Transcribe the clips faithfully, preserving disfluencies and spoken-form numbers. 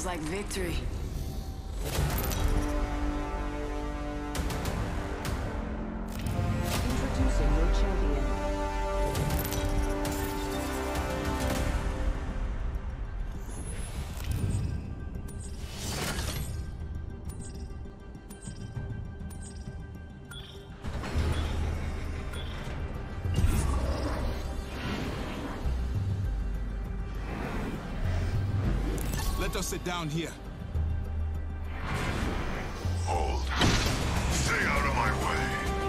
Smells like victory. Introducing your champion. Let us sit down here. Hold. Stay out of my way.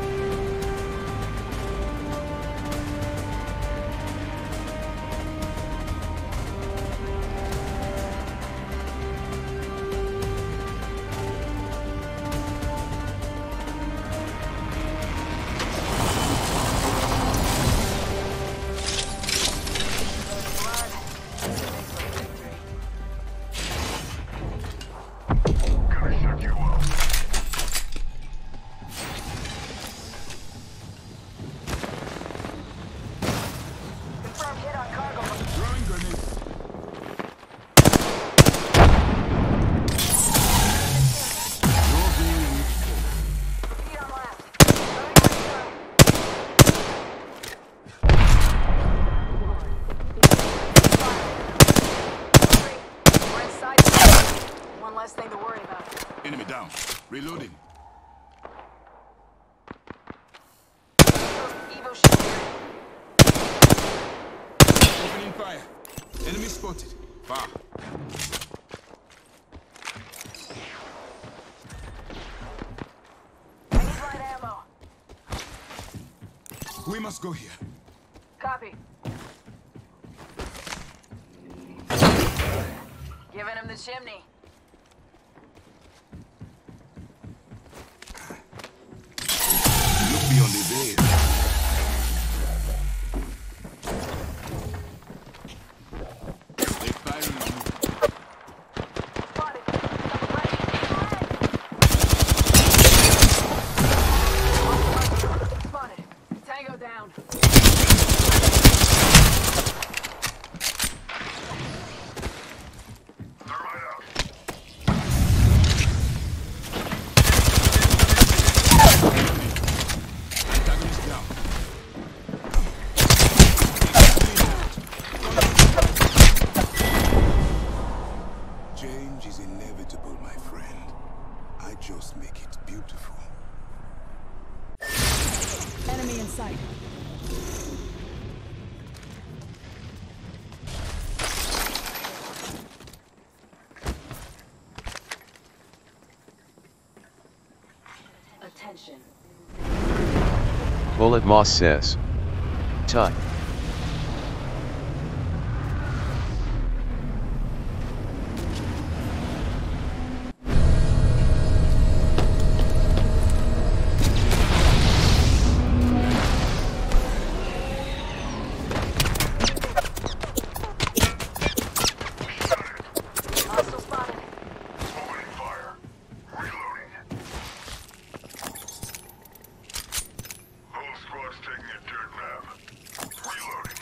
Thing to worry about. Enemy down. Reloading. Evo ship here. Opening fire. Enemy spotted. Far. I need light ammo. We must go here. Copy. Giving him the chimney. Look beyond the veil. They're firing on you. Spotted. Spotted. Tango down. Thermite out. Antagonist down. Change is inevitable, my friend. I just make it beautiful. Enemy in sight. Attention. Bullet Moss says. Tut. Hostile spotted. Opening fire. Reloading. Whole squad's taking a dirt nap. Reloading.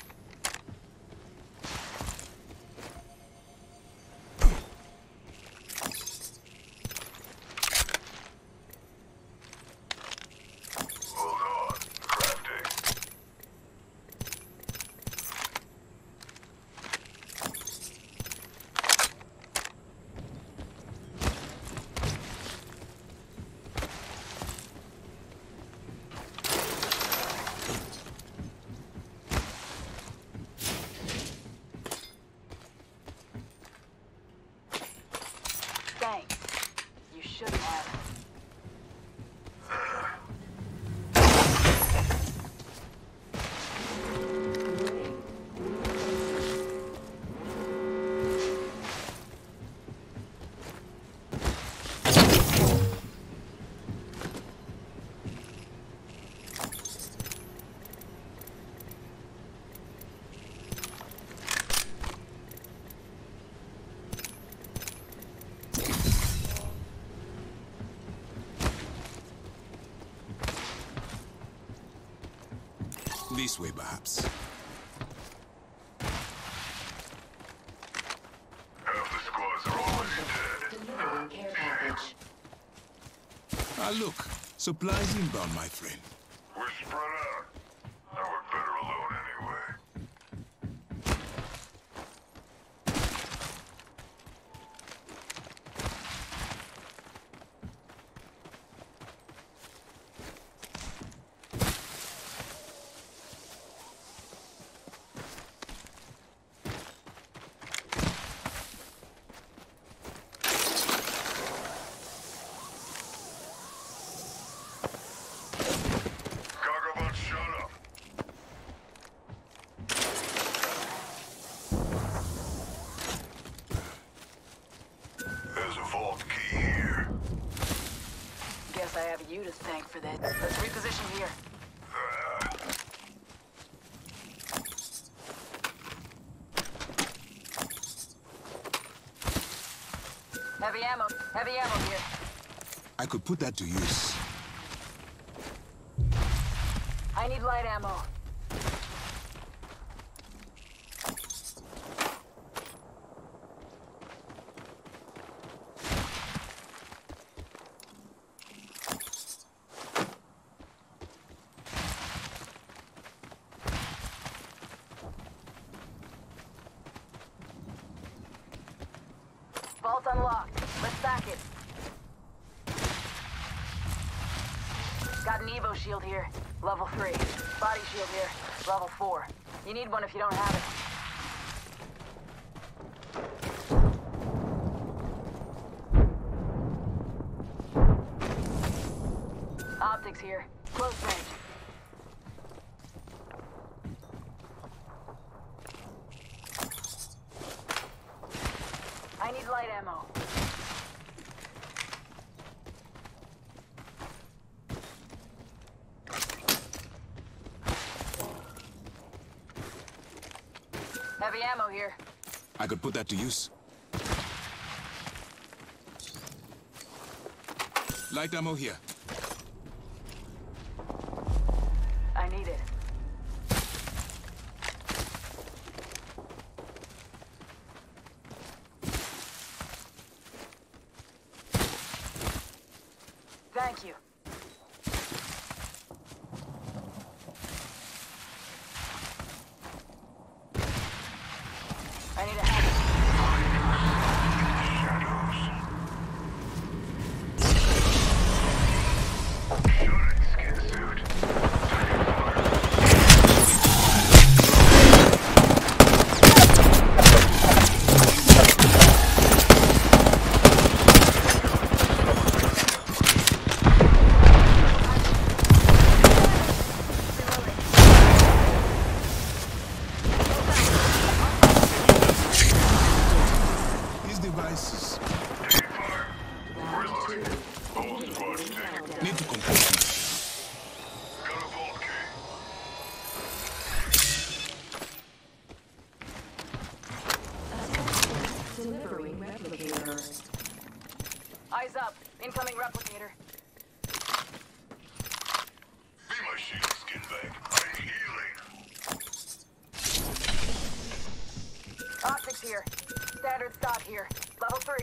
Hold on. Crafting. Thanks. You shouldn't have. This way, perhaps. Half the squads are Ah, look. Supplies inbound, my friend. We're spread out. I work better alone anyway. Cargo shut up. There's a vault key here. Guess I have you to thank for this. Let's reposition here. Uh, Heavy ammo. Heavy ammo here. I could put that to use. I need light ammo. Vault unlocked. Let's stack it. Got an Evo shield here. Level three. Body shield here. Level four. You need one if you don't have it. Optics here. Close range. I need light ammo. Heavy ammo here. I could put that to use. Light ammo here. I need it. Thank you. I need a help. Shooting skin suit. These devices Taking fire. Reloading. Whole squad taking. need to compose them. Got a vault key. Delivering replicator. Eyes up. Incoming replicator. Be my shield, skin bag. I'm healing. Optics here. Standard stock here. Level three.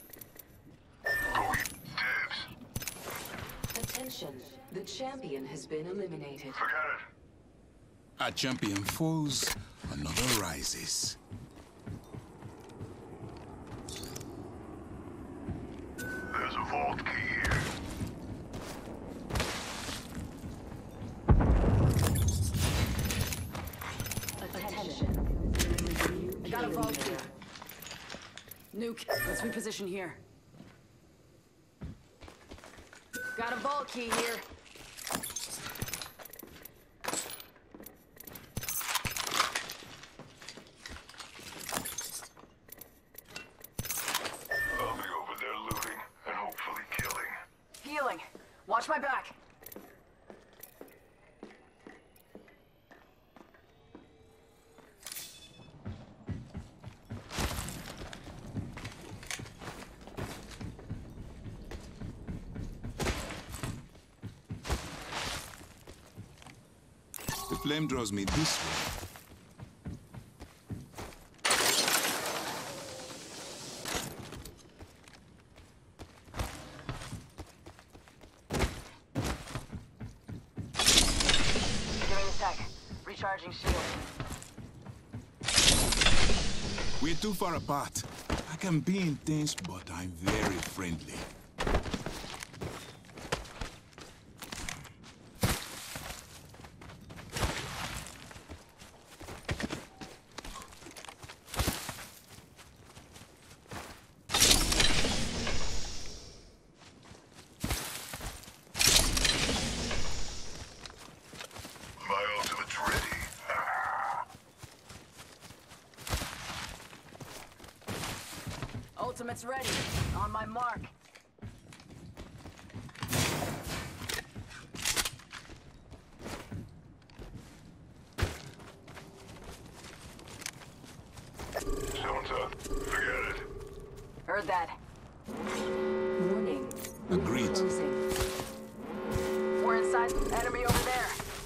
Go eat dibs. Attention. The champion has been eliminated. Forget it. A champion falls, another rises. There's a vault key here. Attention. I got a vault here. Nuke. Let's reposition here. Got a vault key here. I'll be over there looting and hopefully killing. Healing. Watch my back. The flame draws me this way. Recharging shield. We're too far apart. I can be intense, but I'm very friendly. My ultimate's ready. Ultimate's ready. On my mark. Someone's up. Forget it. Heard that. Warning. Agreed. Closing. We're inside. Enemy over there.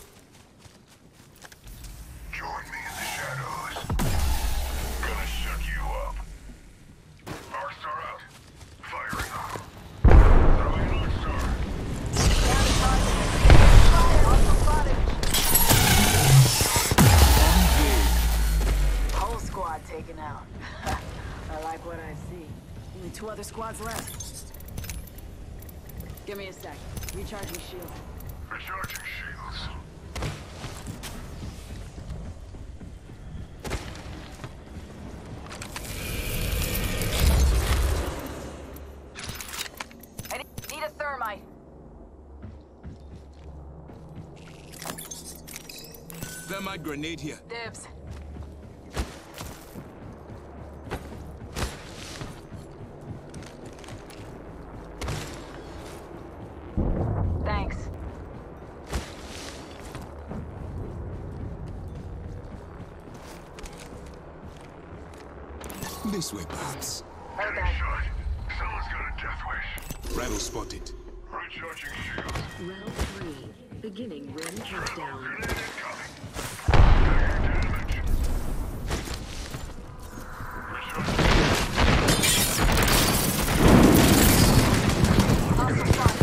Join me in the shadows. Gonna shut you up. Arcstar out. Firing. Throwing an Arcstar. Also spotted. Whole squad taken out. I like what I see. Only two other squads left. Give me a sec. Recharging shield. Recharging shields. I need need a thermite. Thermite grenade here. Dibs. Thanks. This way, perhaps. Heard Getting that. shot. Someone's got a death wish. Rattle spotted. Recharging shields. Round three. Beginning ring countdown. Grenade incoming. Taking damage. Recharging. Also spotted.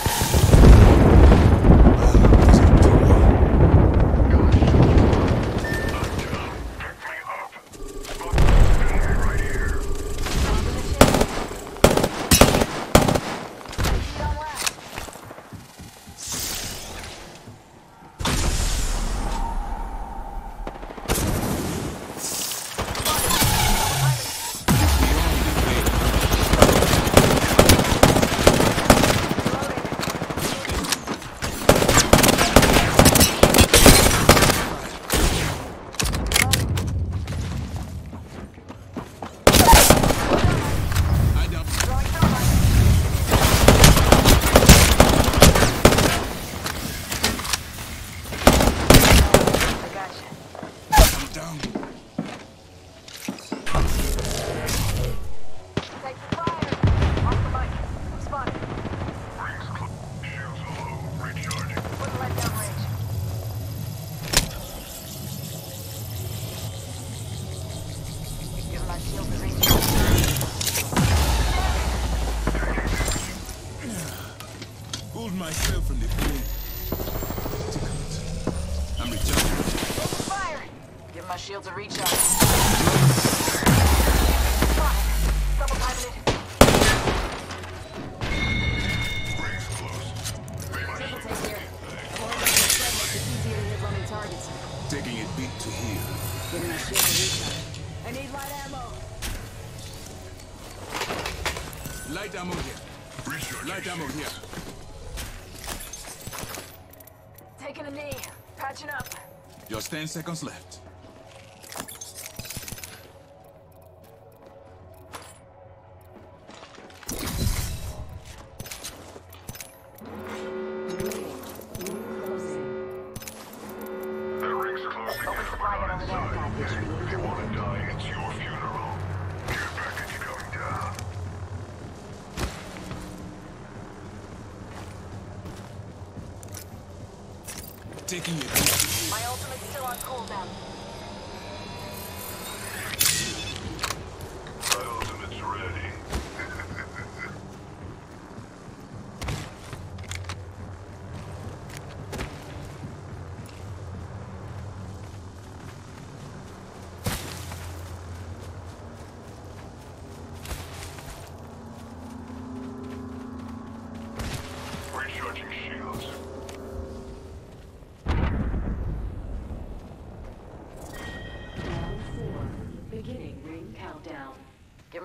Pulled myself from the flame. I'm recharging. Fire! Give my shields a recharge. Double timing it. Rings close. Triple take here. Avoid the spread makes it easier to hit running targets. Taking it beat to here. Give my shield a recharge. I need light ammo. Light ammo here. Recharging Light ammo shields. here. Taking a knee. Patching up. Just ten seconds left. The ring's closing in Open from supply gun over there. outside. If you want to die, it's your funeral. Your package coming down. Taking it beat to here. My ultimate's still on cooldown. My ultimate's ready.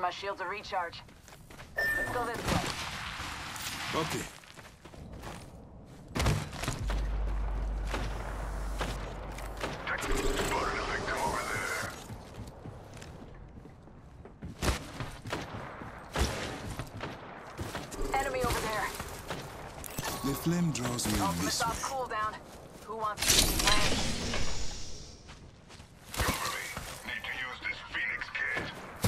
my shields to recharge. Let's go this way. Okay. Spotted a victim over there. Enemy over there. The flame draws me Ultimate this off way. cooldown. Who wants to see land? Cover me. Need to use this Phoenix kit.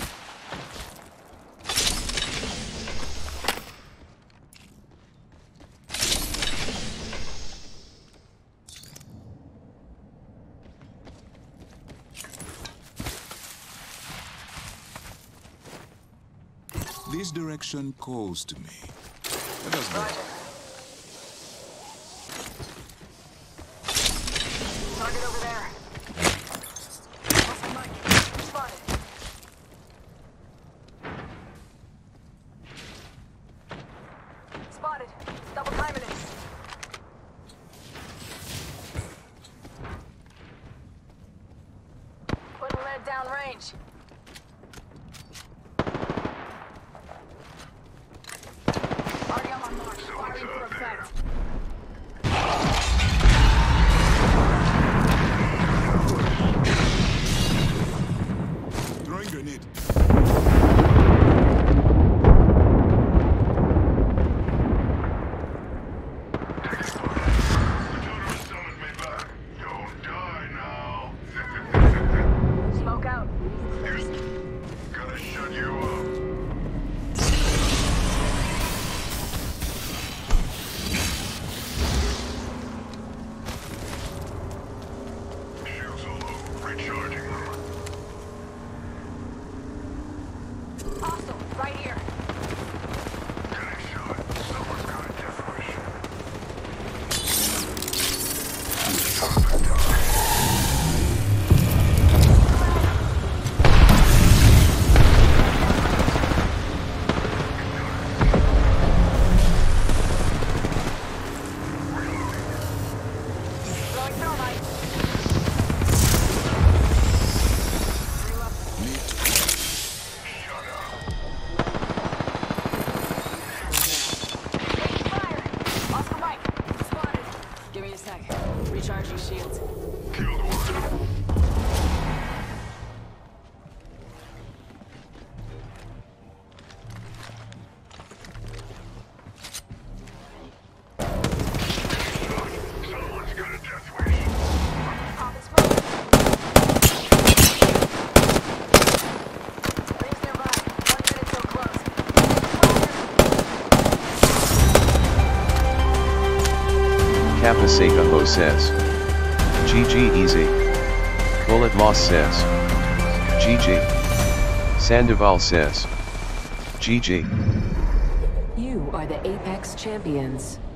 This direction calls to me. Let us go. Roger. Target over there. Awesome, Mike. Spotted. Spotted. Double timing it. Putting lead down range. Already on my mark. Firing for effect. Throwing grenade. Summoned me back. Don't die now. Smoke out. Gonna shut you up. Shields are low. Recharging them. Hostile. Right here. Getting shot. Someone's got a death wish. Throwing thermite. Shut up. Taking fire. Oscar Mike. Spotted. Give me a sec. Recharging shields. Killed one. Someone's got a death wish. Pop and smoke. Rings nearby. One minute till close. Capasega Ho says. G G easy. Bullet Loss says. G G. Sandoval says. G G. You are the Apex Champions.